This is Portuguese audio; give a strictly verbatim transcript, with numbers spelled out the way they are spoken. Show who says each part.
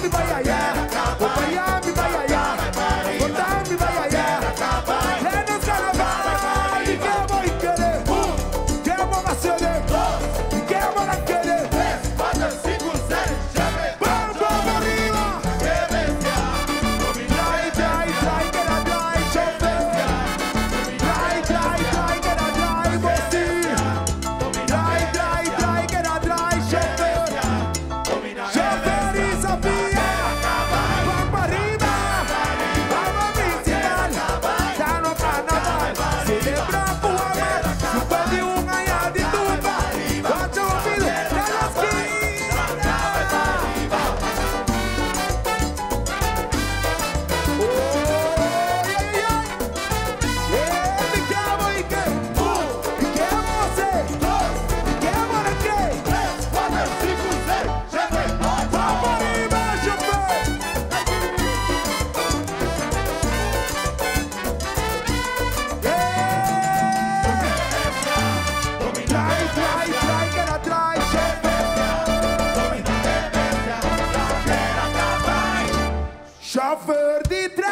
Speaker 1: Miami, vai, ai, ai. O Miami, vai, ai, ai. O Miami, vai, ai, ai. É no carnaval, e que eu vou querer. Que eu vou acender. Que eu vou não querer.
Speaker 2: quatro, cinco, seis, chame.
Speaker 1: Vamos, vamos, arriba. Trai, trai, trai, que era trai, chofer. Trai, trai, trai, que era trai, gostinho. Trai, trai, trai, que era trai, chofer. Chofer e Sofia. Vamos pra arriba. Vamos principal. Tá no carnaval. Celebrar com amor. Chupa de um ganhar de tuba. Bate o ouvido na lasquinha. Chofer de trem.